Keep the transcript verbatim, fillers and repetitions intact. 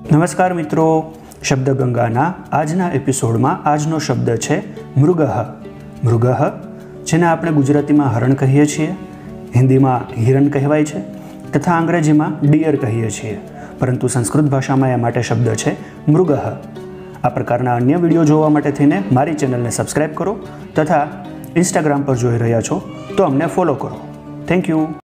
નમસ્કાર મિત્રો, શબ્દ ગંગાના આજના એપિસોડમાં આજનો શબ્દ છે મૃગઃ. મૃગઃ જેને આપણે ગુજરાતીમાં હરણ કહીએ છીએ, હિન્દીમાં હિરણ કહેવાય છે તથા અંગ્રેજીમાં ડિયર કહીએ છીએ, પરંતુ સંસ્કૃત ભાષામાં એ માટે શબ્દ છે મૃગઃ. આ પ્રકારના અન્ય વિડીયો જોવા માટે થઈને મારી ચેનલને સબસ્ક્રાઈબ કરો તથા ઇન્સ્ટાગ્રામ પર જોઈ રહ્યા છો તો અમને ફોલો કરો. Thank you.